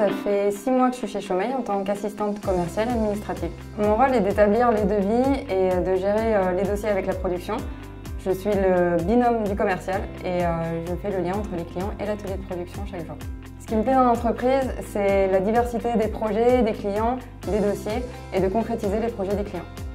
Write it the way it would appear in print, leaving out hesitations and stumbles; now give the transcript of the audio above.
ça fait 6 mois que je suis chez Chaumeil en tant qu'assistante commerciale administrative. Mon rôle est d'établir les devis et de gérer les dossiers avec la production. Je suis le binôme du commercial et je fais le lien entre les clients et l'atelier de production chaque jour. Ce qui me plaît dans l'entreprise, c'est la diversité des projets, des clients, des dossiers et de concrétiser les projets des clients.